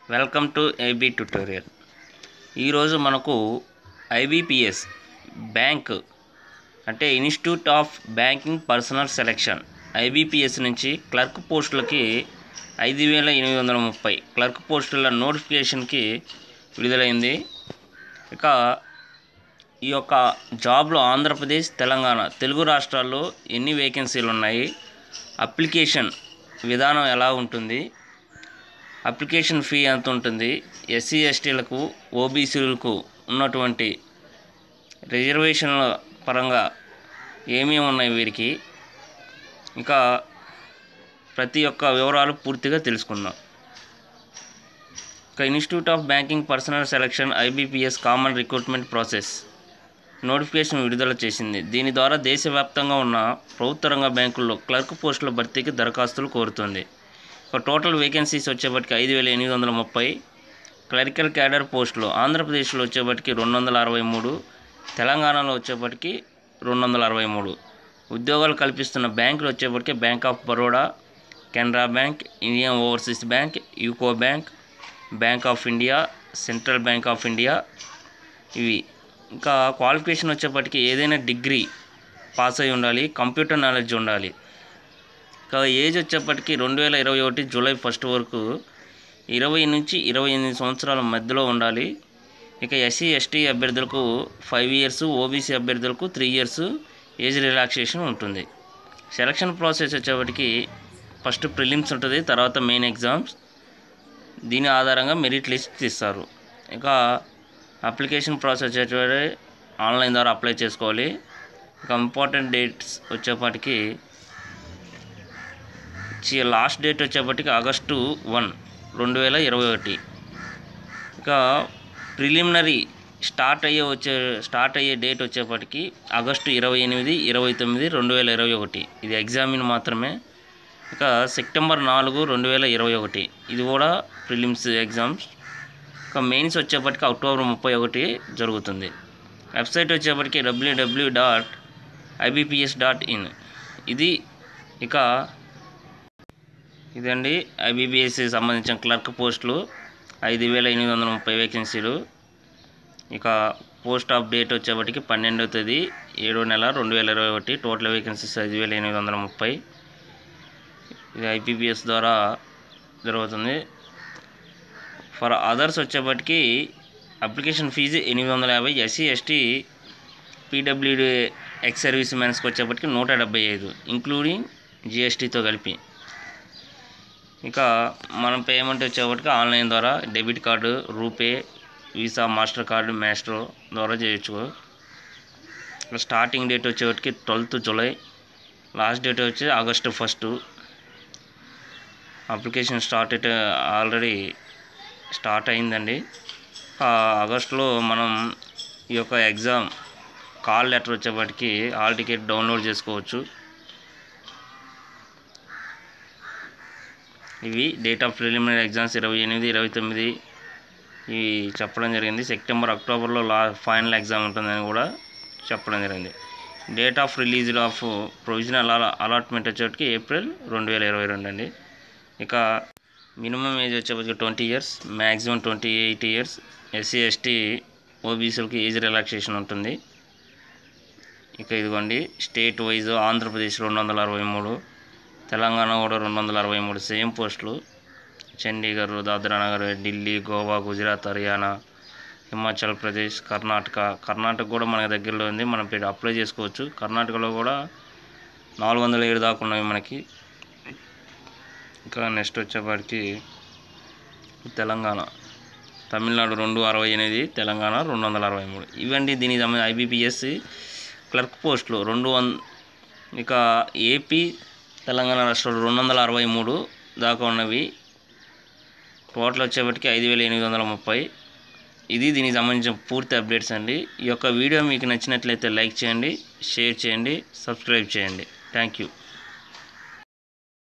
Welcome to AB tutorial. ఈరోజు మనకు IBPS bank అంటే institute of banking personnel selection IBPS నుంచి క్లర్క్ పోస్టులకి 5830 క్లర్క్ పోస్టుల నోటిఫికేషన్కి విడుదలైంది. ఇక ఈ యొక్క జాబ్లో ఆంధ్రప్రదేశ్, తెలంగాణ తెలుగు రాష్ట్రాల్లో ఎన్ని వేకెన్సీలు ఉన్నాయి, అప్లికేషన్ విధానం ఎలా ఉంటుంది, అప్లికేషన్ ఫీ ఎంత ఉంటుంది, ఎస్సీ ఎస్టీలకు ఓబీసీలకు ఉన్నటువంటి రిజర్వేషన్ల పరంగా ఏమేమి ఉన్నాయి వీరికి, ఇంకా ప్రతి ఒక్క వివరాలు పూర్తిగా తెలుసుకుందాం. ఇక institute of banking personnel selection IBPS common recruitment process notification విడుదల చేసింది. దీని ద్వారా దేశవ్యాప్తంగా ఉన్న ప్రభుత్వ రంగ బ్యాంకుల్లో క్లర్క్ పోస్టుల భర్తీకి దరఖాస్తులు కోరుతుంది. టోటల్ వేకెన్సీస్ వచ్చేప్పటికి 5830, క్లరికల్ క్యాడర్ పోస్టులు ఆంధ్రప్రదేశ్లో వచ్చేప్పటికి 263, తెలంగాణలో వచ్చేప్పటికి 263. ఉద్యోగాలు కల్పిస్తున్న బ్యాంకులు వచ్చేప్పటికి bank of Baroda, Canara bank, Indian overseas bank, UCO bank, bank of India, central bank of India ఇవి. ఇంకా క్వాలిఫికేషన్ వచ్చేప్పటికి ఏదైనా డిగ్రీ పాస్ అయి ఉండాలి, కంప్యూటర్ నాలెడ్జ్ ఉండాలి. ఇక ఏజ్ వచ్చేప్పటికి 2021 జూలై 1 వరకు 20 నుంచి 28 సంవత్సరాల మధ్యలో ఉండాలి. ఇక ఎస్సీ ఎస్టీ అభ్యర్థులకు 5 ఇయర్స్, ఓబీసీ అభ్యర్థులకు 3 ఇయర్స్ ఏజ్ రిలాక్సేషన్ ఉంటుంది. సెలక్షన్ ప్రాసెస్ వచ్చేప్పటికి ఫస్ట్ ప్రిలిమ్స్ ఉంటుంది, తర్వాత మెయిన్ ఎగ్జామ్స్. దీని ఆధారంగా మెరిట్ లిస్ట్ ఇస్తారు. ఇక అప్లికేషన్ ప్రాసెస్ వచ్చేప్పటికి ఆన్లైన్ ద్వారా అప్లై చేసుకోవాలి. ఇక ఇంపార్టెంట్ డేట్స్ వచ్చేప్పటికి లాస్ట్ డేట్ వచ్చేప్పటికి ఆగస్టు 1, 2021. ఇక ప్రిలిమినరీ స్టార్ట్ అయ్యే డేట్ వచ్చేప్పటికి ఆగస్టు 28, 29, 2021. ఇది ఎగ్జామిన్ మాత్రమే. ఇక సెప్టెంబర్ 4, 2021 ఇది కూడా ప్రిలిమ్స్ ఎగ్జామ్స్. ఇక మెయిన్స్ వచ్చేప్పటికి అక్టోబర్ 31 జరుగుతుంది. వెబ్సైట్ వచ్చేప్పటికి www.ibps.in. ఇదండి ఐబీపీఎస్ సంబంధించిన క్లర్క్ పోస్టులు 5830 వేకెన్సీలు. ఇక పోస్ట్ ఆఫ్ డేట్ వచ్చేప్పటికి 12వ తేదీ 7వ నెల 2021. Total vacancies 5830. ఇది ఐబీపీఎస్ ద్వారా జరుగుతుంది. ఫర్ అదర్స్ వచ్చేప్పటికి application fee 850, SC ST PWD ex service మెన్స్కి వచ్చేప్పటికి 175 ఇంక్లూడింగ్ జిఎస్టీతో కలిపి. ఇక మనం పేమెంట్ వచ్చేప్పటికి ఆన్లైన్ ద్వారా debit card, RuPay, Visa, Mastercard, Maestro ద్వారా చేయొచ్చు. స్టార్టింగ్ డేట్ వచ్చేప్పటికి 12th జూలై, లాస్ట్ డేట్ వచ్చి ఆగస్టు 1. అప్లికేషన్ ఆల్రెడీ స్టార్ట్ అయిందండి. ఆగస్టులో మనం ఈ యొక్క ఎగ్జామ్ కాల్ లెటర్ వచ్చేప్పటికి హాల్ టికెట్ డౌన్లోడ్ చేసుకోవచ్చు. ఇవి డేట్ ఆఫ్ ప్రిలిమినరీ ఎగ్జామ్స్ 28, 29 ఇవి చెప్పడం జరిగింది. సెప్టెంబర్, అక్టోబర్లో ఫైనల్ ఎగ్జామ్ ఉంటుందని కూడా చెప్పడం జరిగింది. Date of release of provisional allotment వచ్చేప్పటికి ఏప్రిల్ 2022 అండి. ఇక మినిమం ఏజ్ వచ్చేప్పటికి 20 years, maximum 28 years. SC ST ఓబీసీలకి ఏజ్ రిలాక్సేషన్ ఉంటుంది. ఇక ఇదిగోండి స్టేట్ వైజ్ ఆంధ్రప్రదేశ్ 263, తెలంగాణ కూడా 263 సేమ్ పోస్టులు. చండీగఢ్, దాద్రా నగర్, ఢిల్లీ, గోవా, గుజరాత్, హర్యానా, హిమాచల్ ప్రదేశ్, కర్ణాటక కూడా మనకి దగ్గరలో ఉంది, మనం అప్లై చేసుకోవచ్చు. కర్ణాటకలో కూడా 407 దాకా ఉన్నాయి మనకి. ఇంకా నెక్స్ట్ వచ్చేప్పటికి తెలంగాణ, తమిళనాడు 268, తెలంగాణ 263. ఇవండి దీనికి సంబంధించి ఐబీపీఎస్ క్లర్క్ పోస్టులు 200. ఇక ఏపీ, తెలంగాణ రాష్ట్రాలు 263 దాకా ఉన్నవి. టోటల్ వచ్చేప్పటికి 5830. ఇది దీనికి సంబంధించిన పూర్తి అప్డేట్స్ అండి. ఈ యొక్క వీడియో మీకు నచ్చినట్లయితే లైక్ చేయండి, షేర్ చేయండి, సబ్స్క్రైబ్ చేయండి. Thank you.